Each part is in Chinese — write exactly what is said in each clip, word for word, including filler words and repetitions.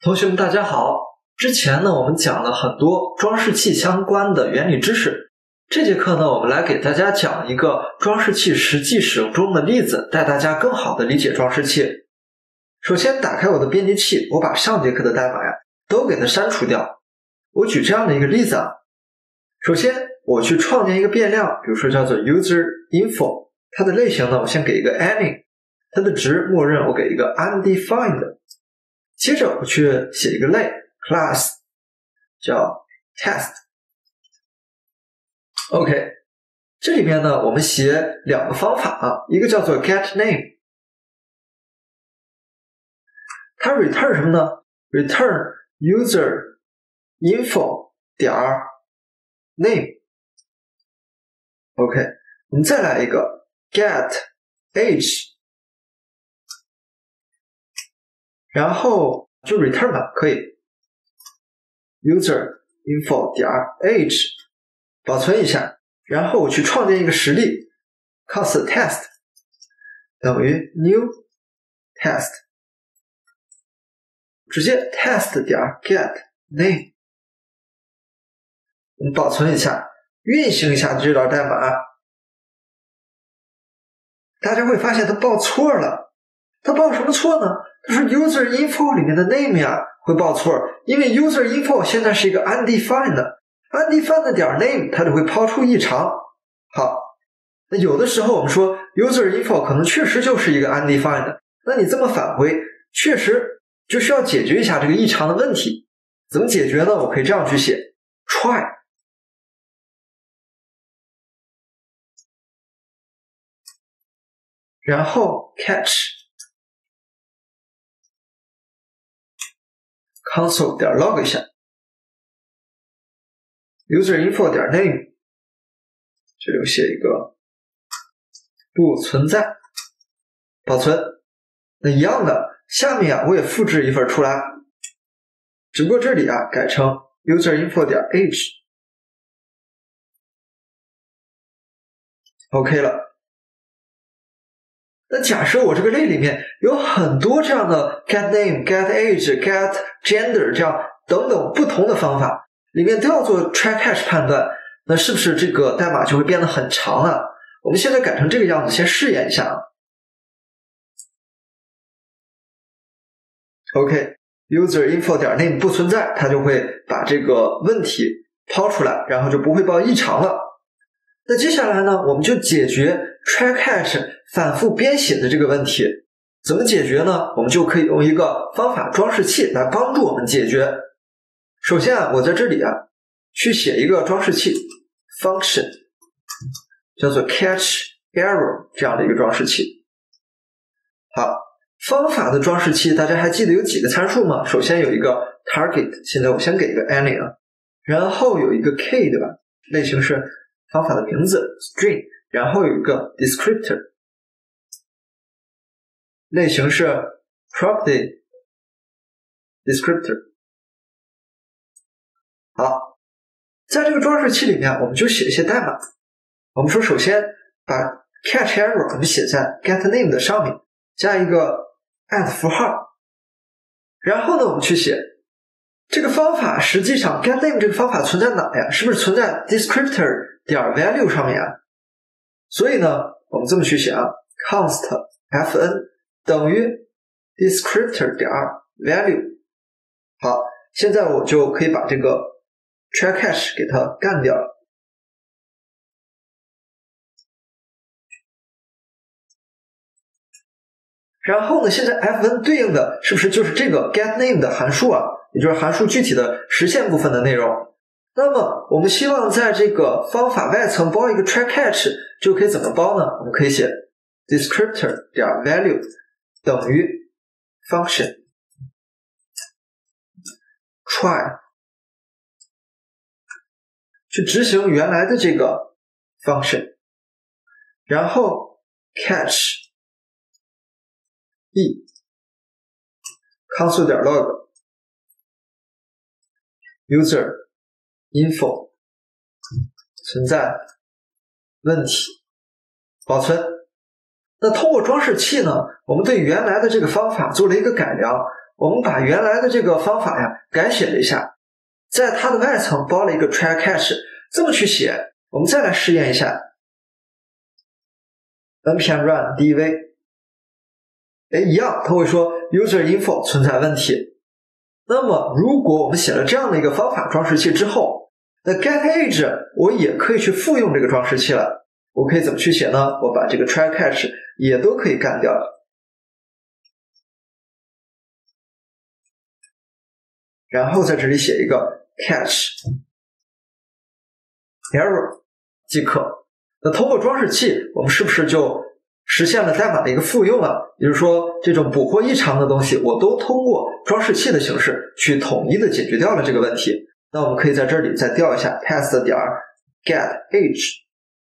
同学们大家好，之前呢我们讲了很多装饰器相关的原理知识，这节课呢我们来给大家讲一个装饰器实际使用中的例子，带大家更好的理解装饰器。首先打开我的编辑器，我把上节课的代码呀都给它删除掉。我举这样的一个例子啊，首先我去创建一个变量，比如说叫做 user info， 它的类型呢我先给一个 any， 它的值默认我给一个 undefined， 接着我去写一个类 class 叫 test。 OK， 这里面呢我们写两个方法啊，一个叫做 getName， 它 return 什么呢？ return user info 点 name。 OK， 我们再来一个 get age， 然后就 return 吧，可以 user info 点 age， 保存一下，然后我去创建一个实例 const test 等于 new test， 直接 test 点 get name， 我们保存一下，运行一下这段代码，大家会发现它报错了。它报什么错呢？它说 user info 里面的 name 呀会报错，因为 user info 现在是一个 undefined undefined 点 name， 它就会抛出异常。好，那有的时候我们说 user info 可能确实就是一个 undefined， 那你这么返回确实就需要解决一下这个异常的问题。怎么解决呢？我可以这样去写 try， 然后 catch console 点 log 一下 user info 点 name， 这里我写一个不存在，保存。那一样的，下面啊我也复制一份出来，只不过这里啊改成 user info 点 age。 OK 了。那假设我这个类里面有很多这样的 get name get age get gender 这样等等不同的方法，里面都要做 try catch 判断，那是不是这个代码就会变得很长啊？我们现在改成这个样子，先试验一下啊。OK， user info 点 name 不存在，它就会把这个问题抛出来，然后就不会报异常了。那接下来呢，我们就解决 try catch 反复编写的这个问题。怎么解决呢？我们就可以用一个方法装饰器来帮助我们解决。首先啊，我在这里啊去写一个装饰器 function 叫做 catch error 这样的一个装饰器。好，方法的装饰器大家还记得有几个参数吗？首先有一个 target， 现在我先给一个 any 啊，然后有一个 key 对吧，类型是方法的名字 string， 然后有一个 descriptor， 类型是 property descriptor。 好，在这个装饰器里面我们就写一些代码。我们说首先把 catch error 我们写在 get name 的上面，加一个 at 符号，然后呢我们去写这个方法，实际上 get name 这个方法存在哪呀？是不是存在 descriptor 点 value 上面啊？所以呢我们这么去写啊 const fn 等于 descriptor 点 value。 好，现在我就可以把这个 try catch 给它干掉了。然后呢，现在 fn 对应的是不是就是这个 get name 的函数啊？也就是函数具体的实现部分的内容。那么我们希望在这个方法外层包一个 try catch， 就可以怎么包呢？我们可以写 descriptor 点 value 等于 function try， 去执行原来的这个 function， 然后 catch e console 点 log user info 存在问题，保存。那通过装饰器呢，我们对原来的这个方法做了一个改良， 我们把原来的这个方法呀改写了一下，在它的外层包了一个 try catch， 这么去写，我们再来试验一下 npm run dev， 哎，一样，它会说 user info 存在问题。那么如果我们写了这样的一个方法装饰器之后，那 get age 我也可以去复用这个装饰器了。我可以怎么去写呢？我把这个 try catch 也都可以干掉了，然后在这里写一个 catch error 即可。那通过装饰器，我们是不是就实现了代码的一个复用了？也就是说，这种捕获异常的东西，我都通过装饰器的形式去统一的解决掉了这个问题。那我们可以在这里再调一下 test 点 get age，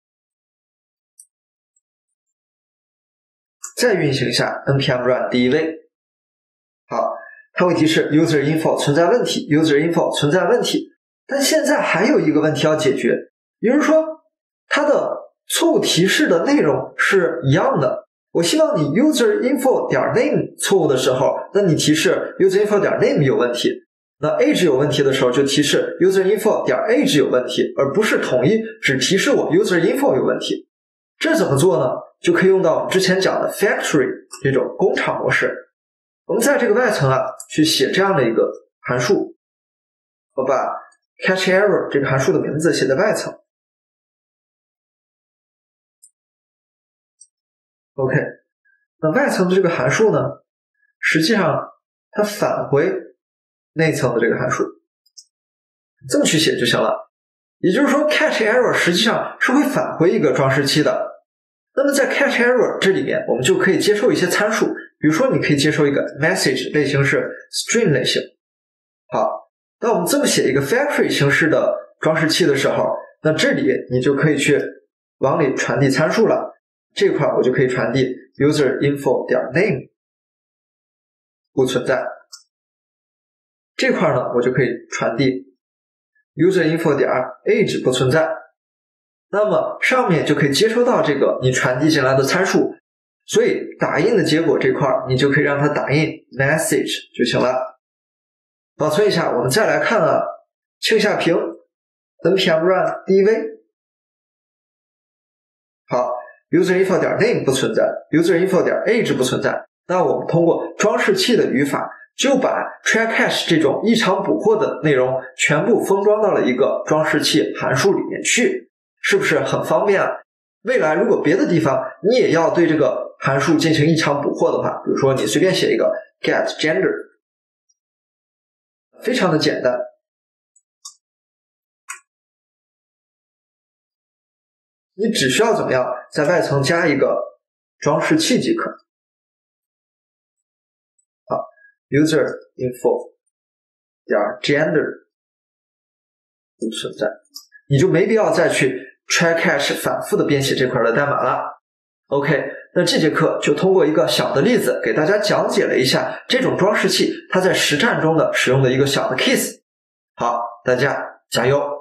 再运行一下 npm run dev。 好，它会提示 user info 存在问题 user info 存在问题。但现在还有一个问题要解决，也就是说它的错误提示的内容是一样的。我希望你 user info 点 name 错误的时候，那你提示 user info 点 name 有问题，那 age 有问题的时候就提示 user info 点 age 有问题，而不是统一只提示我 user info 有问题。这怎么做呢？就可以用到之前讲的 factory 这种工厂模式。我们在这个外层啊去写这样的一个函数，我把 catch error 这个函数的名字写在外层。OK， 那外层的这个函数呢，实际上它返回内层的这个函数，这么去写就行了。也就是说 catch error 实际上是会返回一个装饰器的。那么在 catch error 这里面，我们就可以接受一些参数，比如说你可以接受一个 message 类型是 string 类型。好，当我们这么写一个 factory 形式的装饰器的时候，那这里你就可以去往里传递参数了。这块我就可以传递 user info 点 name 不存在，这块呢我就可以传递 user info 点 age 不存在。那么上面就可以接收到这个你传递进来的参数，所以打印的结果这块你就可以让它打印 message 就行了。保存一下，我们再来看啊，清一下屏 npm run dev。 好，user info 点 name 不存在 user info 点 age 不存在。那我们通过装饰器的语法就把 try catch 这种异常捕获的内容全部封装到了一个装饰器函数里面去，是不是很方便啊？未来如果别的地方你也要对这个函数进行异常捕获的话，比如说你随便写一个 get gender， 非常的简单。你只需要怎么样，在外层加一个装饰器即可。好 ，user info 点 gender 不存在，你就没必要再去 try catch 反复的编写这块的代码了。OK， 那这节课就通过一个小的例子给大家讲解了一下这种装饰器它在实战中的使用的一个小的 case。好，大家加油！